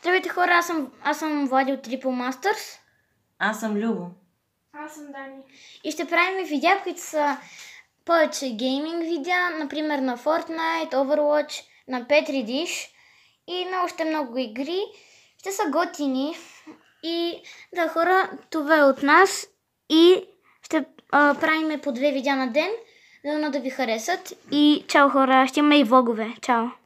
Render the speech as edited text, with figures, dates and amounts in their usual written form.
Здравейте хора, аз съм Влади от Triple Masters. Аз съм Любо. Аз съм Дани. И ще правим видеа, които са повече гейминг видеа, например на Fortnite, Overwatch, на Petri Dish и на още много игри. Ще са готини. И да, хора, това е от нас и ще правим по 2 видеа на ден, да ви харесат. И чао хора, ще имаме и влогове. Чао!